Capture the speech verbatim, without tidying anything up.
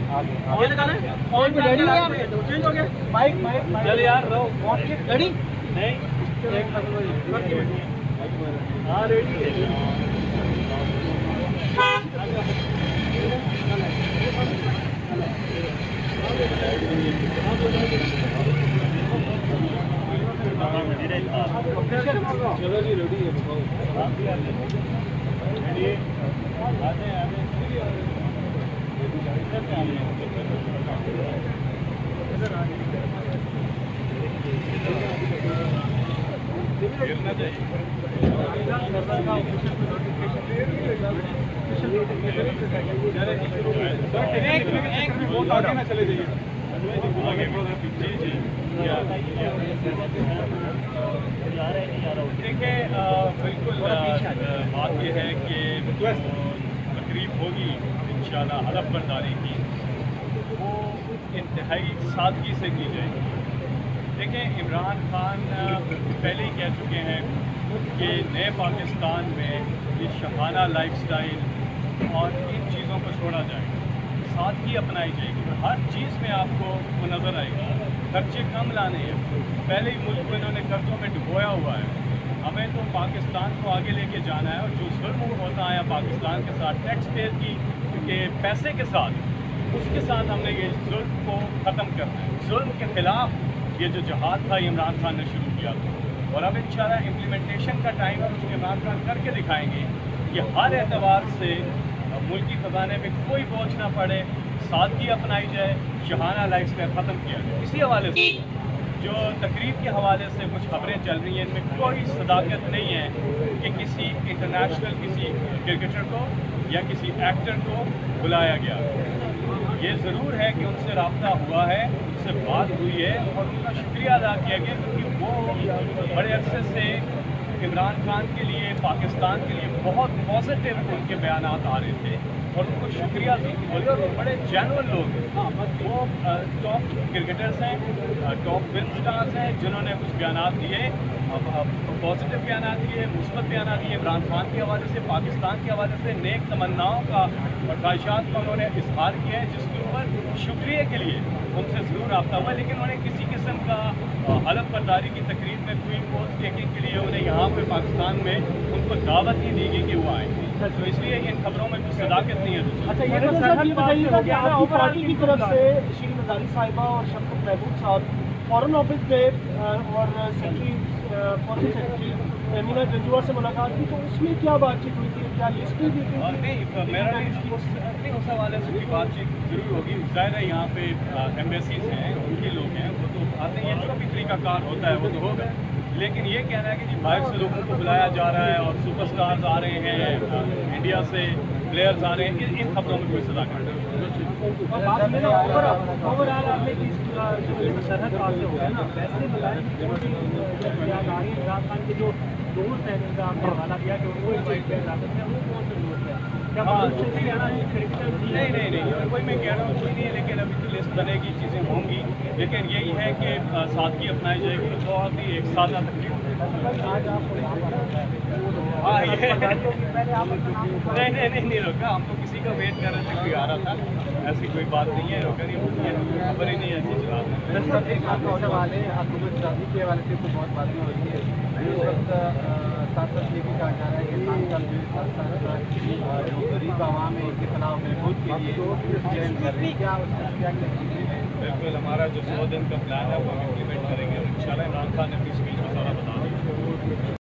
چل یار رہو ریڈی نہیں ہاں ریڈی چلو جی ریڈی ہے چلے جائیے دیکھیں بالکل بات یہ ہے کہ تقریب ہوگی انشاءاللہ حلف برداری کی وہ انتہائی سادگی سے کی جائے گی. دیکھیں عمران خان پہلے ہی کہہ چکے ہیں کہ نئے پاکستان میں یہ شہانہ لائف سٹائل اور ان چیزوں کو چھوڑا جائے گا, سادگی اپنائی جائے گی. ہر چیز میں آپ کو وہ نظر آئے گا, خرچے کم لانے ہیں. پہلے ہی ملک کو انہوں نے قرضوں میں ڈبویا ہوا ہے. ہمیں تو پاکستان کو آگے لے کے جانا ہے, اور جو ظلم ہوتا ہے پاکستان کے ساتھ ٹیکس پیئر کی کے پیسے کے ساتھ, اس کے ساتھ ہم نے یہ ظلم کو ختم کرنا ہے. ظلم کے خلاف یہ جو جہاد تھا عمران خان نے شروع کیا تھا, اور اب انشاءاللہ امپلیمنٹیشن کا ٹائم ہے, اس کے عمران خان کر کے دکھائیں گے کہ ہر اعتبار سے ملکی خزانے میں کوئی بوجھ نہ پڑے, سادگی اپنائی جائے, شہانہ لائف اسٹائل ختم کیا جائے. اسی حوالے سے جو تقریب کے حوالے سے کچھ خبریں چل رہی ہیں, ان میں کوئی صداقت نہیں ہے کہ کسی انٹرنیشنل کسی کرکٹر کو یا کسی ایکٹر کو بلایا گیا. یہ ضرور ہے کہ ان سے رابطہ ہوا ہے, ان سے بات ہوئی ہے, اور ان کا شکریہ ادا کیا گیا, کیونکہ وہ بڑے عرصے سے عمران خان کے لیے, پاکستان کے لیے بہت پازیٹیو ان کے بیانات آ رہے تھے, اور ان کو شکریہ بولے, اور وہ بڑے جینون لوگ ہیں. وہ ٹاپ کرکٹرز ہیں, ٹاپ فلم اسٹارز ہیں, جنہوں نے کچھ بیانات دیے, پازیٹیو بیانات دیے, مثبت بیانات دیے عمران خان کے حوالے سے, پاکستان کے حوالے سے, نیک تمناؤں کا اور خواہشات کا انہوں نے اظہار کیا ہے, جس کے اوپر شکریہ کے لیے ان سے ضرور رابطہ ہوا. لیکن انہوں نے کسی قسم کا حلف برداری کی تقریب میں کوئی پوسٹ ٹیکنگ کے لیے انہیں یہاں پہ پاکستان میں ان کو دعوت نہیں دی گئی کہ وہ آئیں. تو اس لیے ان خبروں میں کچھ صداقت نہیں ہے. اچھا یہ بتائیے کہ آپ کی پارٹی کی طرف سے شیریں مزاری صاحبہ اور شفقت محبوب صاحب فارن آفس میں اور secretary foreign secretary Mina Janjua سے ملاقات کی, تو اس میں کیا بات چیت ہوئی تھی, کیا لسٹ بھی دی تھی؟ نہیں, میرا نہیں, اس حوالے سے بھی بات چیت ضرور ہوگی. ظاہر ہے یہاں پہ ایمبیسیز ہیں, ان کے لوگ ہیں, وہ تو آتے ہیں, جو بھی طریقہ کار ہوتا ہے وہ تو ہوگا. لیکن یہ کہنا ہے کہ جی باہر سے لوگوں کو بلایا جا رہا ہے اور سپر اسٹارز آ رہے ہیں, انڈیا سے پلیئرز آ رہے ہیں, ان خبروں میں کوئی صداقت نہیں. سرحد واضح ہو گیا نا, ویسے بلائیں عمران خان کے جو دوست ہیں جن کا آپ نے حوالہ دیا کہ ان کو انوائٹ کیا جا سکتا ہے, وہ کون سے دوست ہیں؟ نہیں نہیں نہیں وہی میں کہہ رہا ہوں, کوئی نہیں ہے, لیکن ابھی تو لسٹ بنے گی, چیزیں ہوں گی, لیکن یہی ہے کہ سادگی اپنائی جائے گی. بہت ہی ایک سادہ تقریب. ہاں نہیں نہیں نہیں روکا, ہم تو کسی کا ویٹ کر رہے تھے, کوئی آ رہا تھا, ایسی کوئی بات نہیں ہے. روکا نہیں, خبر ہی نہیں ایسی چلا والے حکومت شادی کے حوالے سے تو بہت باتیں ہو رہی ہے. اس وقت ساتھ ساتھ یہ بھی کہا جا رہا ہے کہ خان کا جو غریب عوام ہے ان کے خلاف محفوظ کے لیے کر رہی ہے. کیا بالکل ہمارا جو سو دن کا پلان ہے وہ ہم امپلیمنٹ کریں گے. ان شاء اللہ عمران خان نے اپنی اسپیچ میں سارا بتا دیا.